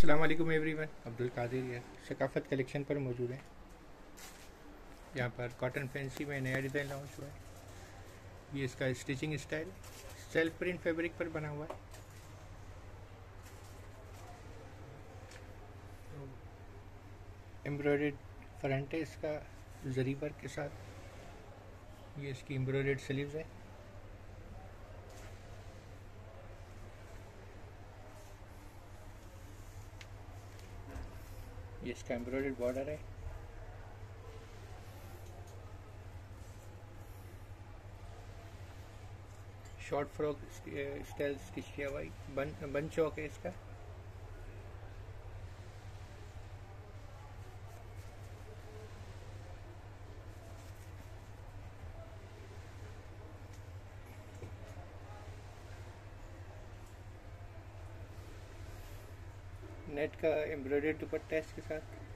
अस्सलाम वालेकुम एवरीवन, अब्दुल कादिर है सकाफ़त कलेक्शन पर मौजूद है। यहाँ पर कॉटन फैंसी में नया डिज़ाइन लॉन्च हुआ है। ये इसका stitching style self print fabric पर बना हुआ है। एम्ब्रॉयडर्ड फ्रंट है इसका जरी वर्क के साथ। ये इसकी एम्ब्रॉयडर्ड स्लीव्स है। ये इसका एम्ब्रॉयडर्ड बॉर्डर है। शॉर्ट फ्रॉक स्टाइल स्टिच किया हुआ है। बन चौक है इसका। नेट का एम्ब्रॉयडर्ड दुपट्टा है इसके साथ।